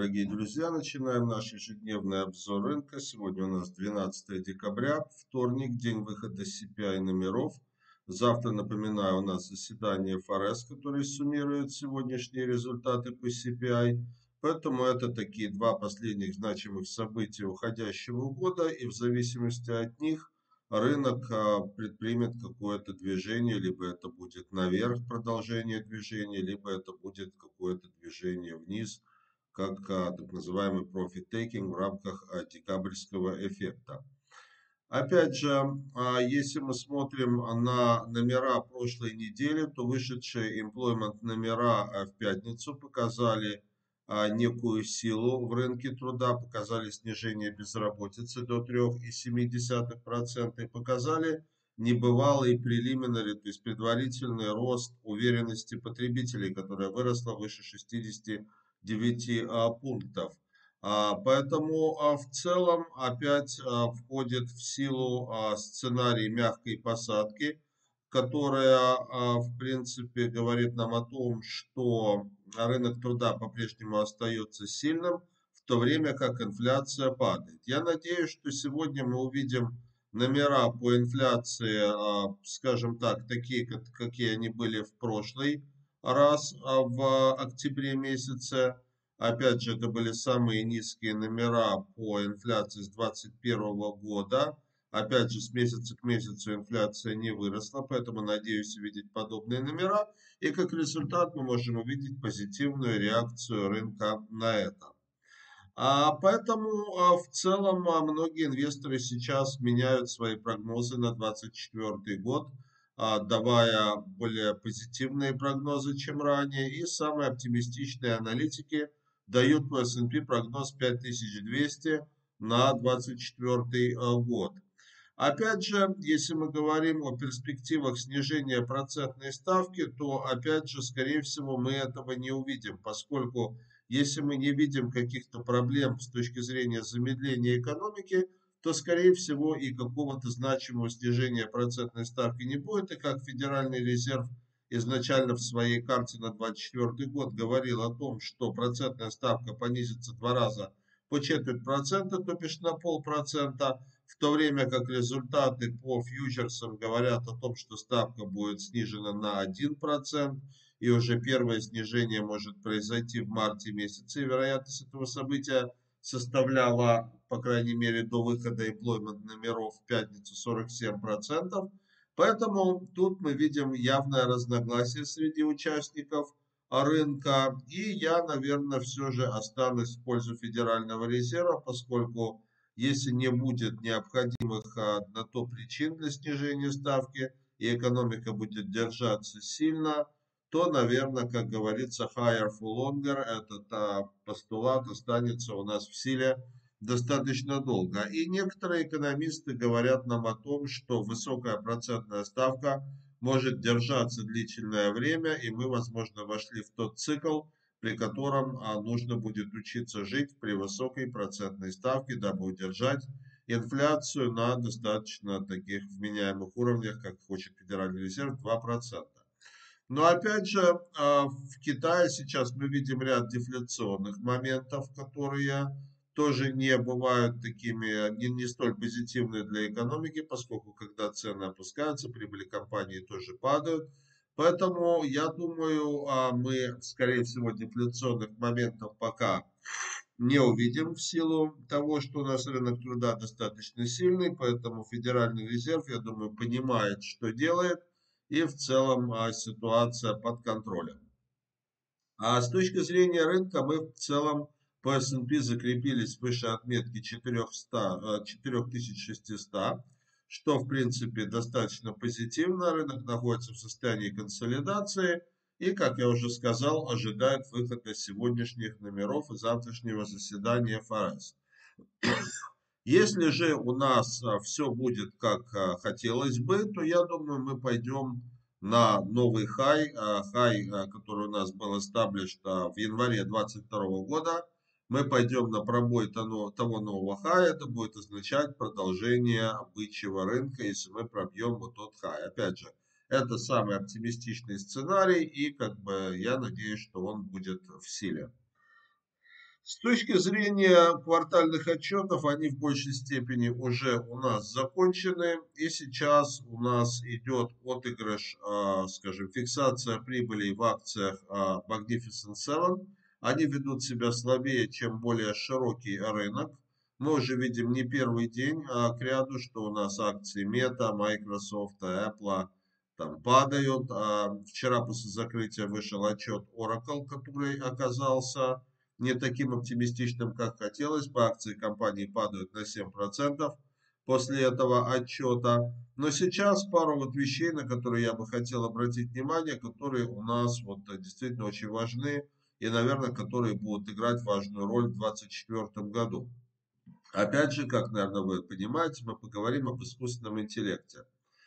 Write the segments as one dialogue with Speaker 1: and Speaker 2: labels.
Speaker 1: дорогие друзья, начинаем наш ежедневный обзор рынка. Сегодня у нас 12 декабря, вторник, день выхода CPI номеров. Завтра, напоминаю, у нас заседание ФРС, который суммирует сегодняшние результаты по CPI. Поэтому это такие два последних значимых события уходящего года, и в зависимости от них рынок предпримет какое-то движение, либо это будет наверх продолжение движения, либо это будет какое-то движение вниз, как так называемый profit taking в рамках декабрьского эффекта. Опять же, если мы смотрим на номера прошлой недели, то вышедшие employment номера в пятницу показали некую силу в рынке труда, показали снижение безработицы до 3,7% и показали небывалый preliminary, то есть предварительный рост уверенности потребителей, которая выросла выше 69 пунктов. Поэтому в целом опять входит в силу сценарий мягкой посадки, которая в принципе говорит нам о том, что рынок труда по-прежнему остается сильным, в то время как инфляция падает. Я надеюсь, что сегодня мы увидим номера по инфляции, скажем так, такие, какие они были в прошлый раз в октябре месяце. Опять же, это были самые низкие номера по инфляции с 2021 года. Опять же, с месяца к месяцу инфляция не выросла, поэтому надеюсь увидеть подобные номера. И как результат мы можем увидеть позитивную реакцию рынка на это. Поэтому в целом многие инвесторы сейчас меняют свои прогнозы на 2024 год, давая более позитивные прогнозы, чем ранее. И самые оптимистичные аналитики дают по S&P прогноз 5200 на 2024 год. Опять же, если мы говорим о перспективах снижения процентной ставки, то опять же, скорее всего, мы этого не увидим, поскольку если мы не видим каких-то проблем с точки зрения замедления экономики, то, скорее всего, и какого-то значимого снижения процентной ставки не будет. И как Федеральный резерв изначально в своей карте на 2024 год говорил о том, что процентная ставка понизится 2 раза по 0,25%, то бишь на 0,5%, в то время как результаты по фьючерсам говорят о том, что ставка будет снижена на 1%, и уже первое снижение может произойти в марте месяце, и вероятность этого события составляла, по крайней мере, до выхода employment номеров в пятницу 47%. Поэтому тут мы видим явное разногласие среди участников рынка. И я, наверное, все же останусь в пользу Федерального резерва, поскольку если не будет необходимых на то причин для снижения ставки, и экономика будет держаться сильно, то, наверное, как говорится, higher for longer, этот постулат останется у нас в силе достаточно долго. И некоторые экономисты говорят нам о том, что высокая процентная ставка может держаться длительное время, и мы, возможно, вошли в тот цикл, при котором нужно будет учиться жить при высокой процентной ставке, дабы удержать инфляцию на достаточно таких вменяемых уровнях, как хочет Федеральный резерв, 2%. Но опять же, в Китае сейчас мы видим ряд дефляционных моментов, которые тоже не бывают такими, не столь позитивны для экономики, поскольку когда цены опускаются, прибыли компании тоже падают. Поэтому я думаю, мы, скорее всего, дефляционных моментов пока не увидим в силу того, что у нас рынок труда достаточно сильный, поэтому Федеральный резерв, я думаю, понимает, что делает, и в целом ситуация под контролем. А с точки зрения рынка мы в целом по S&P закрепились выше отметки 4600, что в принципе достаточно позитивно. Рынок находится в состоянии консолидации и, как я уже сказал, ожидает выхода сегодняшних номеров и завтрашнего заседания ФРС. Если же у нас все будет как хотелось бы, то я думаю, мы пойдем на новый хай, который у нас был established в январе 2022 года. Мы пойдем на пробой того нового хая, это будет означать продолжение бычьего рынка, если мы пробьем вот тот хай. Опять же, это самый оптимистичный сценарий, и как бы я надеюсь, что он будет в силе. С точки зрения квартальных отчетов, они в большей степени уже у нас закончены. И сейчас у нас идет отыгрыш, скажем, фиксация прибылей в акциях Magnificent Seven. Они ведут себя слабее, чем более широкий рынок. Мы уже видим не первый день к ряду, что у нас акции Meta, Microsoft, Apple там падают. Вчера после закрытия вышел отчет Oracle, который оказался не таким оптимистичным, как хотелось бы. Акции компании падают на 7% после этого отчета. Но сейчас пару вот вещей, на которые я бы хотел обратить внимание, которые у нас вот действительно очень важны и, наверное, которые будут играть важную роль в 2024 году. Опять же, как, наверное, вы понимаете, мы поговорим об искусственном интеллекте.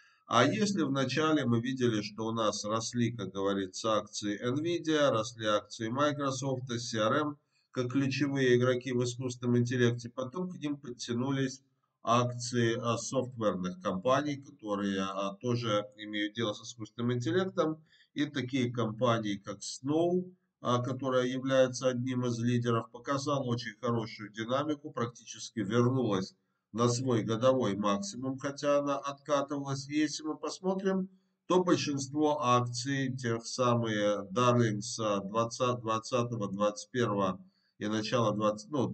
Speaker 1: А если вначале мы видели, что у нас росли, как говорится, акции Nvidia, росли акции Microsoft, CRM, как ключевые игроки в искусственном интеллекте, потом к ним подтянулись акции софтверных компаний, которые тоже имеют дело с искусственным интеллектом, и такие компании, как Snow, которая является одним из лидеров, показала очень хорошую динамику, практически вернулась на свой годовой максимум, хотя она откатывалась. И если мы посмотрим, то большинство акций, тех самые Darlings 20, 20, 21 и начала 20, ну,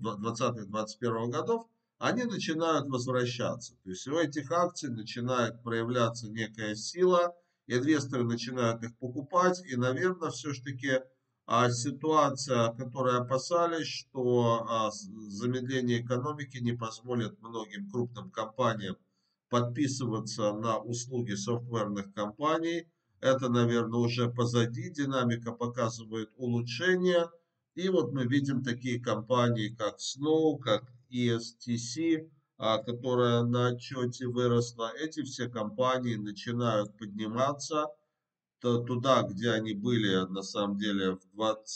Speaker 1: 20-21 годов, они начинают возвращаться. То есть у этих акций начинает проявляться некая сила, инвесторы начинают их покупать, и, наверное, все-таки ситуация, которой опасались, что замедление экономики не позволит многим крупным компаниям подписываться на услуги софтверных компаний. Это, наверное, уже позади. Динамика показывает улучшение. И вот мы видим такие компании, как Snow, как ESTC, которая на отчете выросла. Эти все компании начинают подниматься туда, где они были на самом деле в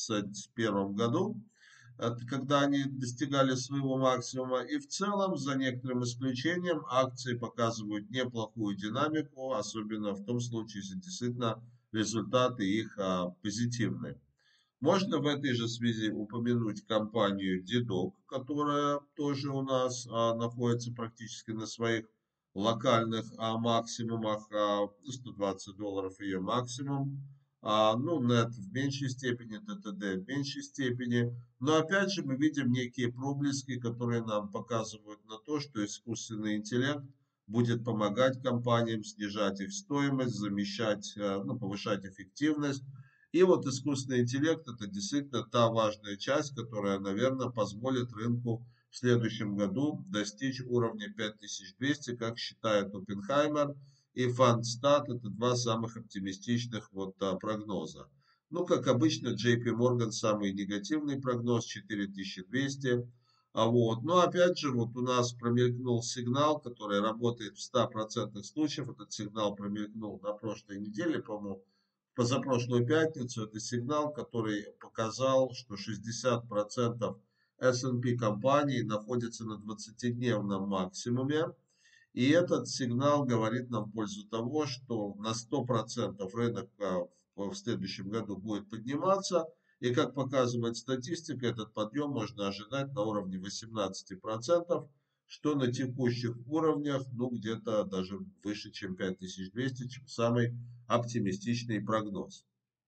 Speaker 1: 2021 году, когда они достигали своего максимума. И в целом, за некоторым исключением, акции показывают неплохую динамику, особенно в том случае, если действительно результаты их позитивные. Можно в этой же связи упомянуть компанию Didok, которая тоже у нас находится практически на своих локальных максимумах, $120 ее максимум. Ну, NET в меньшей степени, ТТД в меньшей степени. Но опять же мы видим некие проблески, которые нам показывают на то, что искусственный интеллект будет помогать компаниям снижать их стоимость, замещать, ну, повышать эффективность. И вот искусственный интеллект это действительно та важная часть, которая, наверное, позволит рынку в следующем году достичь уровня 5200, как считает Оппенхаймер и Фандстат. Это два самых оптимистичных вот прогноза. Ну, как обычно, JP Morgan самый негативный прогноз 4200. Вот. Но опять же, вот у нас промелькнул сигнал, который работает в 100% случаев. Этот сигнал промелькнул на прошлой неделе, по-моему, позапрошлую пятницу. Это сигнал, который показал, что 60% S&P компаний находятся на 20-дневном максимуме. И этот сигнал говорит нам в пользу того, что на 100% рынок в следующем году будет подниматься. И как показывает статистика, этот подъем можно ожидать на уровне 18%, что на текущих уровнях, ну, где-то даже выше, чем 5200, чем самый оптимистичный прогноз.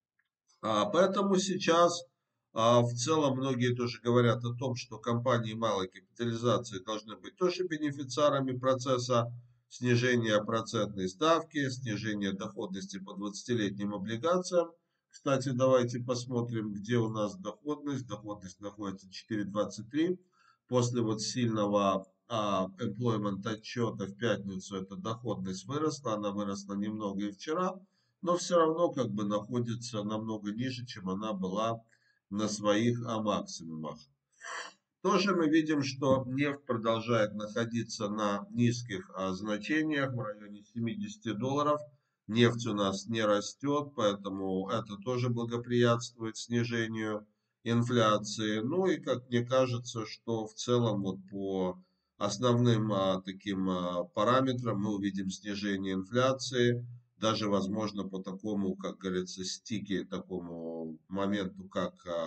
Speaker 1: Поэтому сейчас в целом многие тоже говорят о том, что компании малой капитализации должны быть тоже бенефициарами процесса снижения процентной ставки, снижения доходности по 20-летним облигациям. Кстати, давайте посмотрим, где у нас доходность. Доходность находится 4,23. После вот сильного employment отчета в пятницу эта доходность выросла. Она выросла немного и вчера, но все равно как бы находится намного ниже, чем она была на своих максимумах. Тоже мы видим, что нефть продолжает находиться на низких значениях, в районе $70. Нефть у нас не растет, поэтому это тоже благоприятствует снижению инфляции. Ну и как мне кажется, что в целом вот по основным таким параметрам мы увидим снижение инфляции, даже возможно по такому, как говорится, стике, такому моменту, как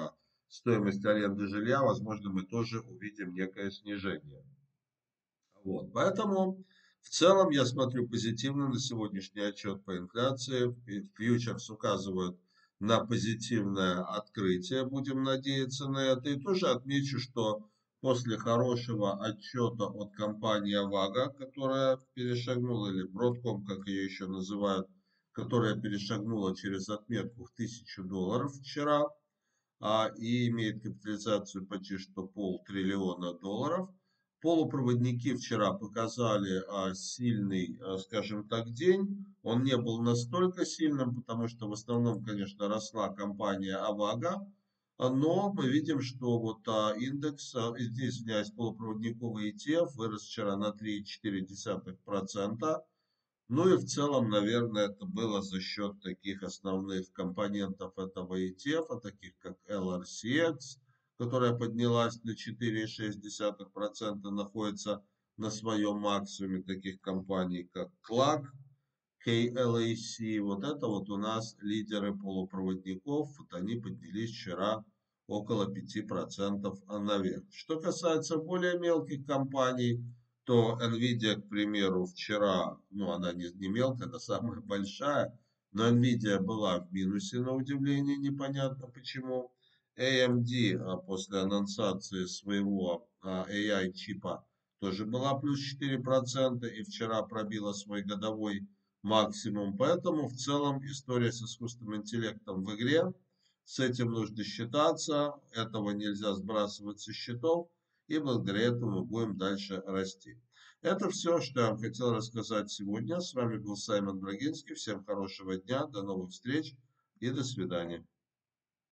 Speaker 1: стоимость аренды жилья, возможно, мы тоже увидим некое снижение. Вот. Поэтому в целом я смотрю позитивно на сегодняшний отчет по инфляции. Фьючерс указывают на позитивное открытие, будем надеяться на это. И тоже отмечу, что после хорошего отчета от компании Авага, которая перешагнула, или Бродком, как ее еще называют, которая перешагнула через отметку в $1000 вчера, и имеет капитализацию почти что $500 миллиона. Полупроводники вчера показали сильный, скажем так, день. Он не был настолько сильным, потому что в основном, конечно, росла компания Авага. Но мы видим, что вот индекс, извиняюсь, полупроводниковый ETF вырос вчера на 3,4%. Ну и в целом, наверное, это было за счет таких основных компонентов этого ETF, таких как LRCX, которая поднялась на 4,6%, находится на своем максимуме, таких компаний как CLAC, KLAC. Вот это вот у нас лидеры полупроводников, вот они поднялись вчера около 5% наверх. Что касается более мелких компаний, то Nvidia, к примеру, вчера, ну она не мелкая, она самая большая, но Nvidia была в минусе на удивление, непонятно почему. AMD после анонсации своего AI чипа тоже была плюс 4% и вчера пробила свой годовой максимум. Поэтому в целом история с искусственным интеллектом в игре. С этим нужно считаться, этого нельзя сбрасывать со счетов, и благодаря этому мы будем дальше расти. Это все, что я вам хотел рассказать сегодня. С вами был Саймон Брагинский. Всем хорошего дня, до новых встреч и до свидания.